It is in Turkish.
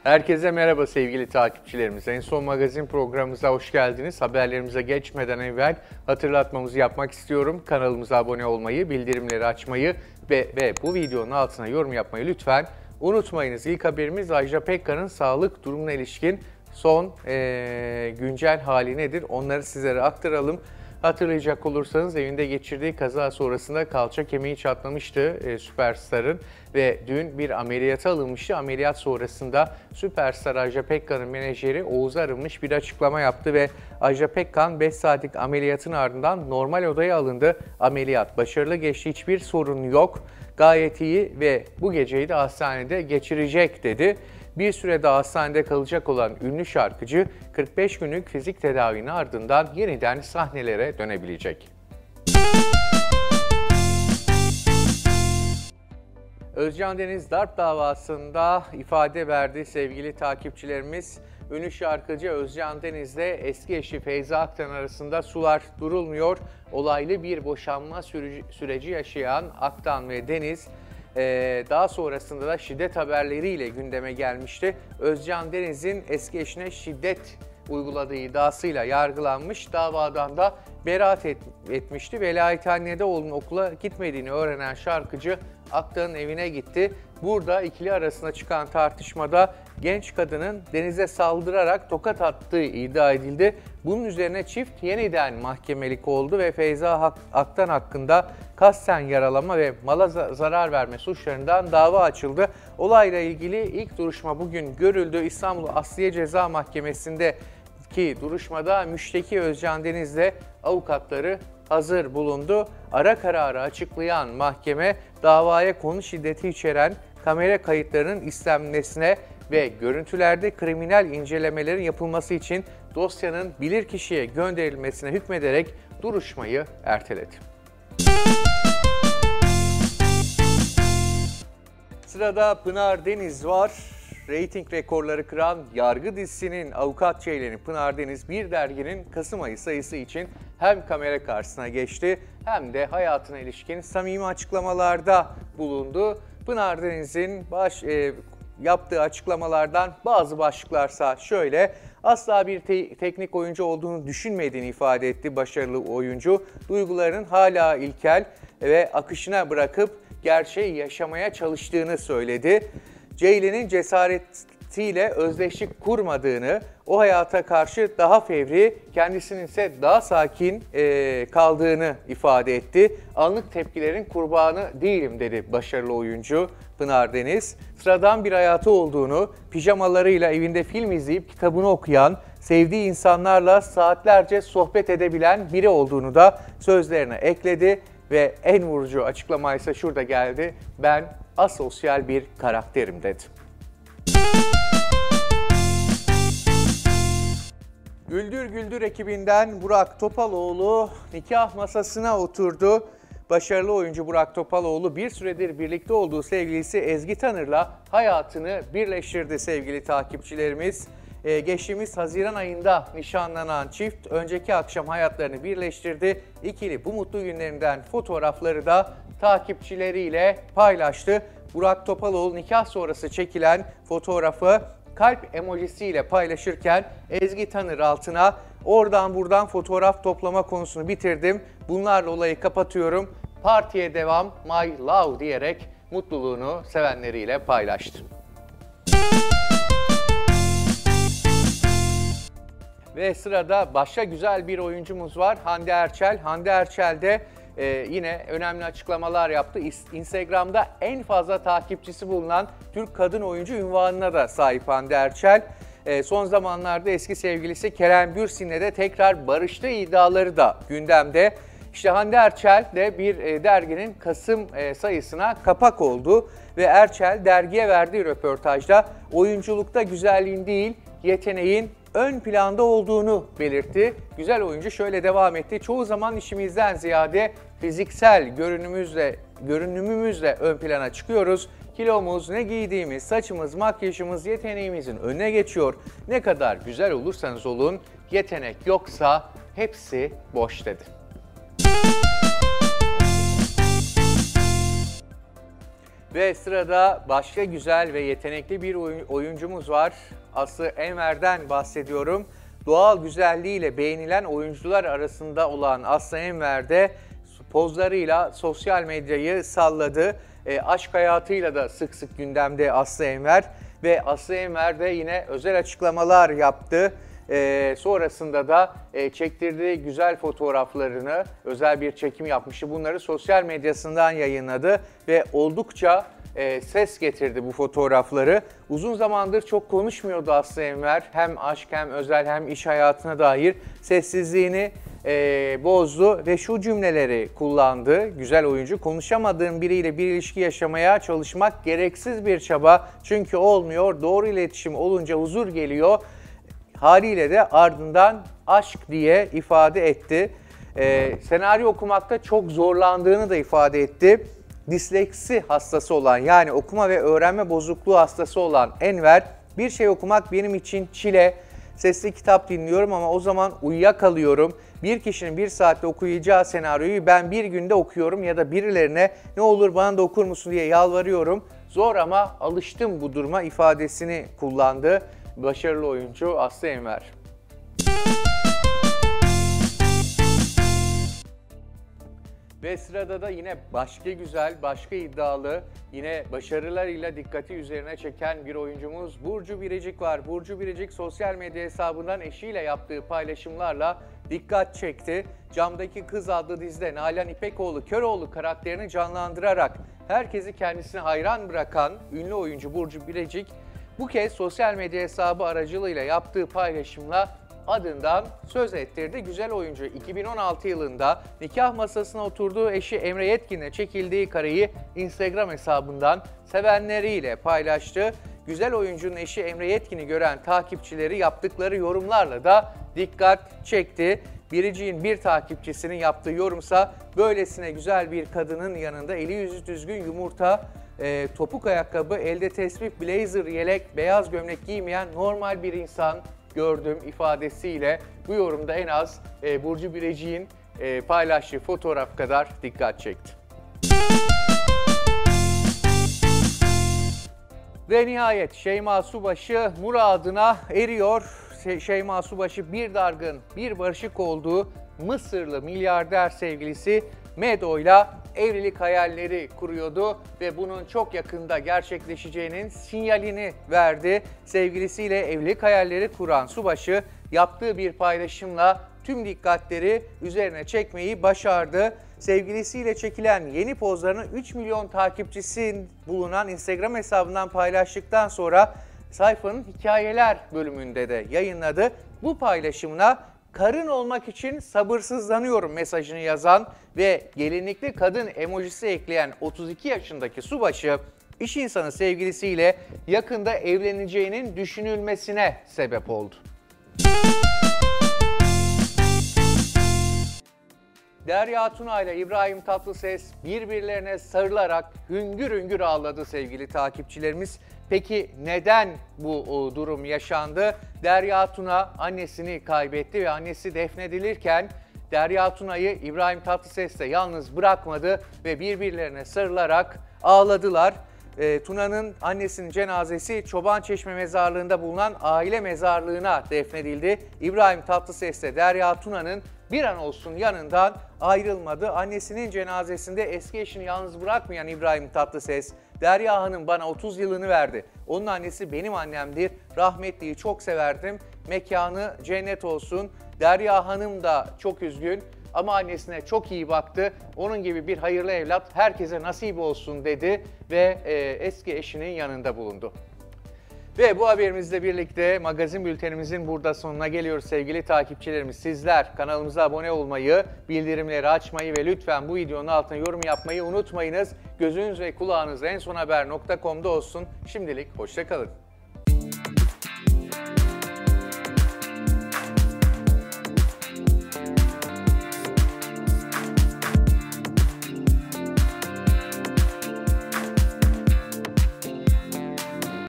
Herkese merhaba sevgili takipçilerimiz. En son magazin programımıza hoş geldiniz. Haberlerimize geçmeden evvel hatırlatmamızı yapmak istiyorum. Kanalımıza abone olmayı, bildirimleri açmayı ve bu videonun altına yorum yapmayı lütfen unutmayınız. İlk haberimiz Ajda Pekkan'ın sağlık durumuna ilişkin son güncel hali nedir? Onları sizlere aktaralım. Hatırlayacak olursanız evinde geçirdiği kaza sonrasında kalça kemiği çatlamıştı süperstarın ve dün bir ameliyata alınmıştı. Ameliyat sonrasında süperstar Ajda Pekkan'ın menajeri Oğuz Arınmış bir açıklama yaptı ve Ajda Pekkan 5 saatlik ameliyatın ardından normal odaya alındı. Ameliyat başarılı geçti, hiçbir sorun yok, gayet iyi ve bu geceyi de hastanede geçirecek dedi. Bir süre daha hastanede kalacak olan ünlü şarkıcı 45 günlük fizik tedavinin ardından yeniden sahnelere dönebilecek. Özcan Deniz darp davasında ifade verdi sevgili takipçilerimiz. Ünlü şarkıcı Özcan Deniz'le eski eşi Feyza Aktan arasında sular durulmuyor. Olaylı bir boşanma süreci yaşayan Aktan ve Deniz daha sonrasında da şiddet haberleriyle gündeme gelmişti. Özcan Deniz'in eski eşine şiddet uyguladığı iddiasıyla yargılanmış. Davadan da beraat etmişti. Velayethanede oğlunun okula gitmediğini öğrenen şarkıcı Aktan'ın evine gitti. Burada ikili arasında çıkan tartışmada genç kadının Deniz'e saldırarak tokat attığı iddia edildi. Bunun üzerine çift yeniden mahkemelik oldu ve Feyza Aktan hakkında kasten yaralama ve mala zarar verme suçlarından dava açıldı. Olayla ilgili ilk duruşma bugün görüldü. İstanbul Asliye Ceza Mahkemesi'ndeki duruşmada müşteki Özcan Deniz'le avukatları hazır bulundu. Ara kararı açıklayan mahkeme davaya konu şiddeti içeren kamera kayıtlarının istenmesine ve görüntülerde kriminal incelemelerin yapılması için dosyanın bilirkişiye gönderilmesine hükmederek duruşmayı erteledi. Sırada Pınar Deniz var. Reyting rekorları kıran Yargı dizisinin avukat Ceylan'ı Pınar Deniz bir derginin Kasım ayı sayısı için hem kamera karşısına geçti hem de hayatına ilişkin samimi açıklamalarda bulundu. Pınar Deniz'in yaptığı açıklamalardan bazı başlıklarsa şöyle: asla bir teknik oyuncu olduğunu düşünmediğini ifade etti başarılı oyuncu. Duygularının hala ilkel ve akışına bırakıp gerçeği yaşamaya çalıştığını söyledi. Ceylan'ın cesaretiyle özdeşlik kurmadığını, o hayata karşı daha fevri, kendisinin ise daha sakin kaldığını ifade etti. Anlık tepkilerin kurbanı değilim dedi başarılı oyuncu Pınar Deniz. Sıradan bir hayatı olduğunu, pijamalarıyla evinde film izleyip kitabını okuyan, sevdiği insanlarla saatlerce sohbet edebilen biri olduğunu da sözlerine ekledi. Ve en vurucu açıklamaysa şurada geldi: ben asosyal bir karakterim dedi. Güldür Güldür ekibinden Burak Topaloğlu nikah masasına oturdu. Başarılı oyuncu Burak Topaloğlu bir süredir birlikte olduğu sevgilisi Ezgi Tanır'la hayatını birleştirdi sevgili takipçilerimiz. Geçtiğimiz Haziran ayında nişanlanan çift önceki akşam hayatlarını birleştirdi. İkili bu mutlu günlerinden fotoğrafları da takipçileriyle paylaştı. Burak Topaloğlu nikah sonrası çekilen fotoğrafı kalp emojisiyle paylaşırken Ezgi Tanır altına oradan buradan fotoğraf toplama konusunu bitirdim, bunlarla olayı kapatıyorum, partiye devam, my love diyerek mutluluğunu sevenleriyle paylaştı. Ve sırada başka güzel bir oyuncumuz var, Hande Erçel. Hande Erçel de yine önemli açıklamalar yaptı. Instagram'da en fazla takipçisi bulunan Türk kadın oyuncu unvanına da sahip Hande Erçel. Son zamanlarda eski sevgilisi Kerem Bürsin'le de tekrar barıştığı iddiaları da gündemde. İşte Hande Erçel de bir derginin Kasım sayısına kapak oldu ve Erçel dergiye verdiği röportajda oyunculukta güzelliğin değil, yeteneğin ön planda olduğunu belirtti. Güzel oyuncu şöyle devam etti: çoğu zaman işimizden ziyade fiziksel görünümümüzle ön plana çıkıyoruz. Kilomuz, ne giydiğimiz, saçımız, makyajımız yeteneğimizin önüne geçiyor. Ne kadar güzel olursanız olun, yetenek yoksa hepsi boş dedi. Ve sırada başka güzel ve yetenekli bir oyuncumuz var. Aslı Enver'den bahsediyorum. Doğal güzelliğiyle beğenilen oyuncular arasında olan Aslı Enver de pozlarıyla sosyal medyayı salladı. Aşk hayatıyla da sık sık gündemde Aslı Enver ve Aslı Enver de yine özel açıklamalar yaptı. Sonrasında da çektirdiği güzel fotoğraflarını, özel bir çekim yapmıştı. Bunları sosyal medyasından yayınladı ve oldukça ses getirdi bu fotoğrafları. Uzun zamandır çok konuşmuyordu Aslı Enver. Hem aşk hem özel hem iş hayatına dair sessizliğini bozdu ve şu cümleleri kullandı. Güzel oyuncu, konuşamadığım biriyle bir ilişki yaşamaya çalışmak gereksiz bir çaba. Çünkü olmuyor, doğru iletişim olunca huzur geliyor. Haliyle de ardından aşk diye ifade etti. Senaryo okumakta çok zorlandığını da ifade etti. Disleksi hastası olan, yani okuma ve öğrenme bozukluğu hastası olan Enver, bir şey okumak benim için çile. Sesli kitap dinliyorum ama o zaman uyuyakalıyorum. Bir kişinin bir saatte okuyacağı senaryoyu ben bir günde okuyorum ya da birilerine ne olur bana da okur musun diye yalvarıyorum. Zor ama alıştım bu duruma ifadesini kullandı başarılı oyuncu Aslı Enver. Ve sırada da yine başka güzel, başka iddialı, yine başarılarıyla dikkati üzerine çeken bir oyuncumuz Burcu Biricik var. Burcu Biricik sosyal medya hesabından eşiyle yaptığı paylaşımlarla dikkat çekti. Camdaki Kız adlı dizide Nalan İpekoğlu Köroğlu karakterini canlandırarak herkesi kendisine hayran bırakan ünlü oyuncu Burcu Biricik bu kez sosyal medya hesabı aracılığıyla yaptığı paylaşımla adından söz ettirdi. Güzel oyuncu 2016 yılında nikah masasına oturduğu eşi Emre Yetkin'le çekildiği kareyi Instagram hesabından sevenleriyle paylaştı. Güzel oyuncunun eşi Emre Yetkin'i gören takipçileri yaptıkları yorumlarla da dikkat çekti. Biricik'in bir takipçisinin yaptığı yorumsa böylesine güzel bir kadının yanında eli yüzü düzgün yumurta, topuk ayakkabı, elde tesbih, blazer, yelek, beyaz gömlek giymeyen normal bir insan gördüm ifadesiyle bu yorumda en az Burcu Biricik'in paylaştığı fotoğraf kadar dikkat çekti. Ve nihayet Şeyma Subaşı muradına eriyor. Şeyma Subaşı bir dargın, bir barışık olduğu Mısırlı milyarder sevgilisi Medo'yla evlilik hayalleri kuruyordu ve bunun çok yakında gerçekleşeceğinin sinyalini verdi. Sevgilisiyle evlilik hayalleri kuran Subaşı yaptığı bir paylaşımla tüm dikkatleri üzerine çekmeyi başardı. Sevgilisiyle çekilen yeni pozlarını 3 milyon takipçisi bulunan Instagram hesabından paylaştıktan sonra sayfanın hikayeler bölümünde de yayınladı. Bu paylaşımla karın olmak için sabırsızlanıyorum mesajını yazan ve gelinlikli kadın emojisi ekleyen 32 yaşındaki Subaşı, iş insanı sevgilisiyle yakında evleneceğinin düşünülmesine sebep oldu. Derya Tuna ile İbrahim Tatlıses birbirlerine sarılarak hüngür hüngür ağladı sevgili takipçilerimiz. Peki neden bu durum yaşandı? Derya Tuna annesini kaybetti ve annesi defnedilirken Derya Tuna'yı İbrahim Tatlıses de yalnız bırakmadı ve birbirlerine sarılarak ağladılar. Tuna'nın annesinin cenazesi Çobançeşme mezarlığında bulunan aile mezarlığına defnedildi. İbrahim Tatlıses de Derya Tuna'nın bir an olsun yanından ayrılmadı. Annesinin cenazesinde eski eşini yalnız bırakmayan İbrahim Tatlıses, Derya Hanım bana 30 yılını verdi. Onun annesi benim annemdir. Rahmetliyi çok severdim. Mekanı cennet olsun. Derya Hanım da çok üzgün ama annesine çok iyi baktı. Onun gibi bir hayırlı evlat herkese nasip olsun dedi ve eski eşinin yanında bulundu. Ve bu haberimizle birlikte magazin bültenimizin burada sonuna geliyoruz sevgili takipçilerimiz. Sizler kanalımıza abone olmayı, bildirimleri açmayı ve lütfen bu videonun altına yorum yapmayı unutmayınız. Gözünüz ve kulağınız ensonhaber.com'da olsun. Şimdilik hoşça kalın.